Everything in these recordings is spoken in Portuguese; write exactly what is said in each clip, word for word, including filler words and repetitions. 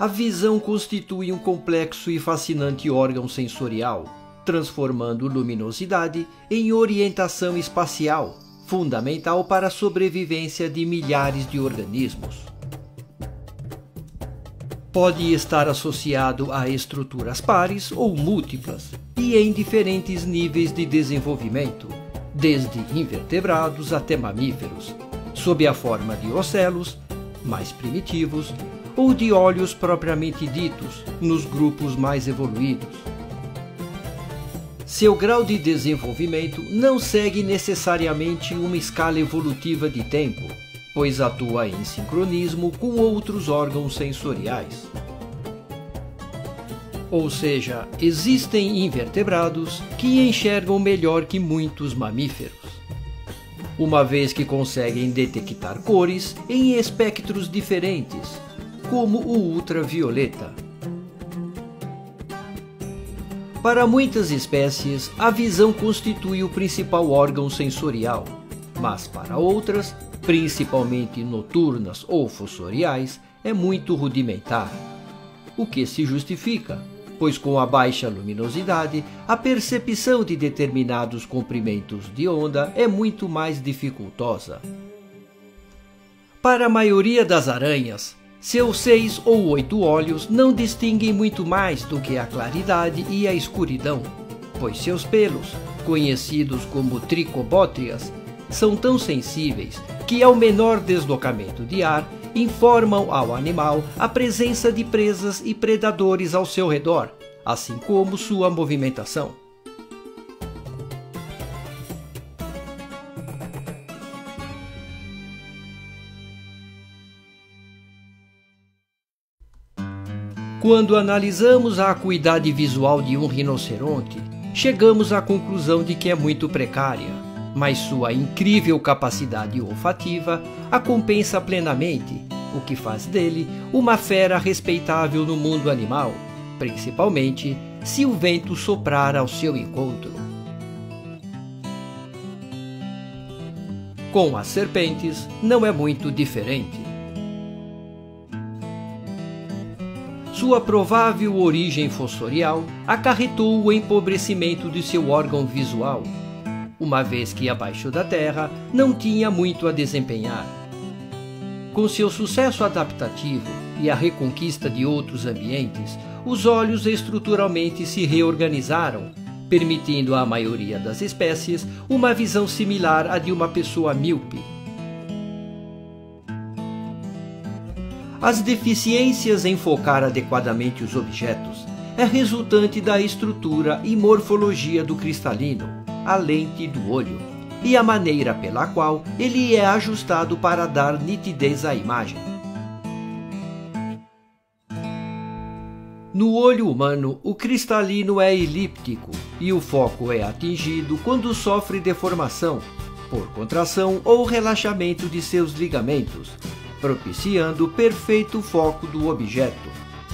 A visão constitui um complexo e fascinante órgão sensorial, transformando luminosidade em orientação espacial, fundamental para a sobrevivência de milhares de organismos. Pode estar associado a estruturas pares ou múltiplas e em diferentes níveis de desenvolvimento, desde invertebrados até mamíferos, sob a forma de ocelos, mais primitivos, ou de olhos propriamente ditos, nos grupos mais evoluídos. Seu grau de desenvolvimento não segue necessariamente uma escala evolutiva de tempo, pois atua em sincronismo com outros órgãos sensoriais. Ou seja, existem invertebrados que enxergam melhor que muitos mamíferos, uma vez que conseguem detectar cores em espectros diferentes, como o ultravioleta. Para muitas espécies, a visão constitui o principal órgão sensorial, mas para outras, principalmente noturnas ou fossoriais, é muito rudimentar, o que se justifica, pois com a baixa luminosidade, a percepção de determinados comprimentos de onda é muito mais dificultosa. Para a maioria das aranhas, seus seis ou oito olhos não distinguem muito mais do que a claridade e a escuridão, pois seus pelos, conhecidos como tricobótrias, são tão sensíveis que, ao menor deslocamento de ar, informam ao animal a presença de presas e predadores ao seu redor, assim como sua movimentação. Quando analisamos a acuidade visual de um rinoceronte, chegamos à conclusão de que é muito precária, mas sua incrível capacidade olfativa a compensa plenamente, o que faz dele uma fera respeitável no mundo animal, principalmente se o vento soprar ao seu encontro. Com as serpentes não é muito diferente. Sua provável origem fossorial acarretou o empobrecimento de seu órgão visual, uma vez que abaixo da terra não tinha muito a desempenhar. Com seu sucesso adaptativo e a reconquista de outros ambientes, os olhos estruturalmente se reorganizaram, permitindo à maioria das espécies uma visão similar à de uma pessoa míope. As deficiências em focar adequadamente os objetos é resultante da estrutura e morfologia do cristalino, a lente do olho, e a maneira pela qual ele é ajustado para dar nitidez à imagem. No olho humano, o cristalino é elíptico e o foco é atingido quando sofre deformação, por contração ou relaxamento de seus ligamentos, propiciando o perfeito foco do objeto.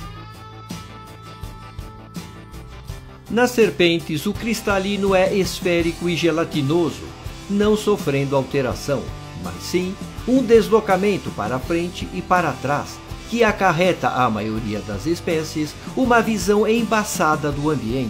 Nas serpentes, o cristalino é esférico e gelatinoso, não sofrendo alteração, mas sim um deslocamento para frente e para trás, que acarreta à maioria das espécies uma visão embaçada do ambiente.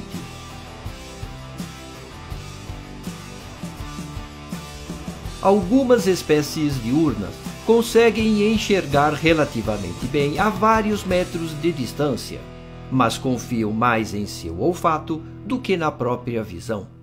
Algumas espécies diurnas conseguem enxergar relativamente bem a vários metros de distância, mas confiam mais em seu olfato do que na própria visão.